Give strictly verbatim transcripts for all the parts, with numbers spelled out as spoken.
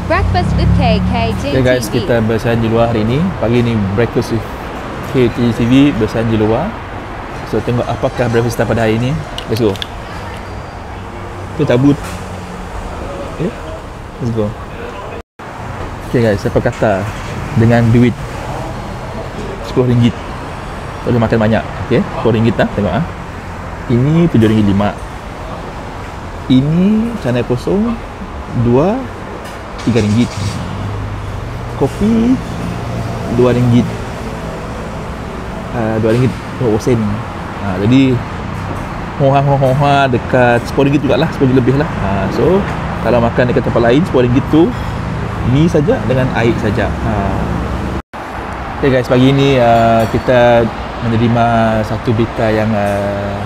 Breakfast with K K T V. Okay guys, kita bersaing di luar hari ni. Pagi ni breakfast with K T V bersaing di luar. So tengok apakah breakfast kita pada hari ni. Let's go. Kita tabut. Okay, let's go. Okay guys, siapa kata dengan duit sepuluh ringgit boleh makan banyak. Okay, sepuluh ringgit lah. Tengok ah. Ini tujuh ringgit lima. Ini canai kosong dua tiga ringgit. Kopi dua ringgit. Uh, dua ringgit dua puluh sen. Uh, jadi hoha-hoha dekat sepuluh ringgit jugalah, sepuluh ringgit lebih lah. Uh, so kalau makan dekat tempat lain sepuluh ringgit tu mi saja dengan air saja. Uh. Okay guys, pagi ni uh, kita menerima satu berita yang uh,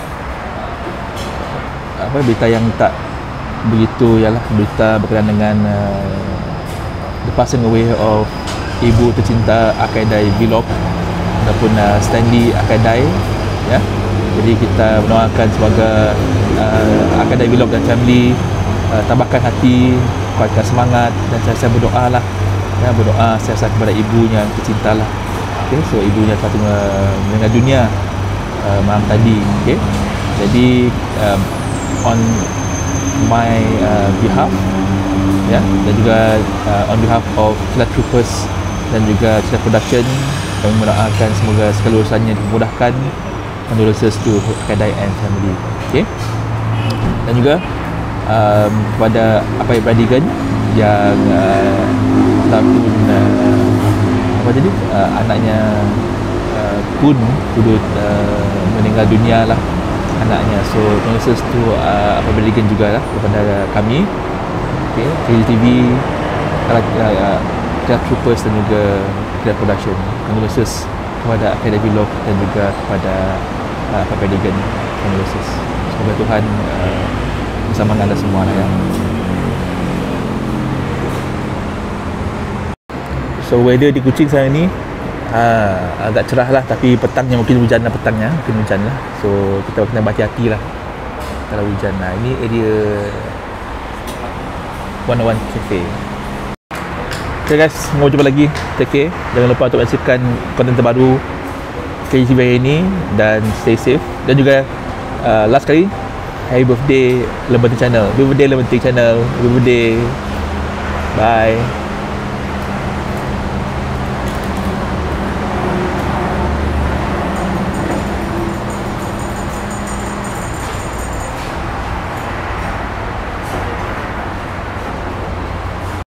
apa berita yang tak begitu, ialah berita berkenaan dengan uh, the passing away of ibu tercinta Akaidai Vlog ataupun uh, Stanley Akaidai, ya. Jadi kita mendoakan semoga uh, Akaidai Vlog dan family uh, tambahkan hati, kuatkan semangat dan saya berdoa lah, ya, berdoa saya kepada ibunya yang tercinta lah. Okay, so ibunya telah meninggal dunia uh, malam tadi. Okay, jadi um, on my uh, behalf, ya, dan juga uh, on behalf of Kilat Troopers dan juga Kilat Production, kami mendoakan semoga segala urusannya dimudahkan. Condolences to Akaidai and family. Okay, dan juga um, kepada Apai Bradigan yang uh, telah pun uh, apa jadi uh, anaknya uh, pun turut uh, meninggal dunia lah, anaknya. So condolences to uh, Apai Bradigan juga lah kepada kami. Okay, K T V, uh, Kilat Troopers dan juga Kilat Production. Condolences kepada Akaidai Vlog dan juga kepada uh, Apai Bradigan. Condolences. Semoga Tuhan uh, bersama anda semua lah, ya. So weather di Kuching sekarang ni ha, agak cerah lah, tapi petangnya mungkin hujan lah, petangnya mungkin hujan lah. So kita kena berhati-hati lah kalau hujan lah. Ini area one oh one Cafe. Okay guys, mau jumpa lagi. Take care. Jangan lupa untuk menyaksikan konten terbaru K T V hari ini dan stay safe. Dan juga uh, last kali, happy birthday Lebenting Channel. Happy birthday Lebenting Channel. Happy birthday. Bye.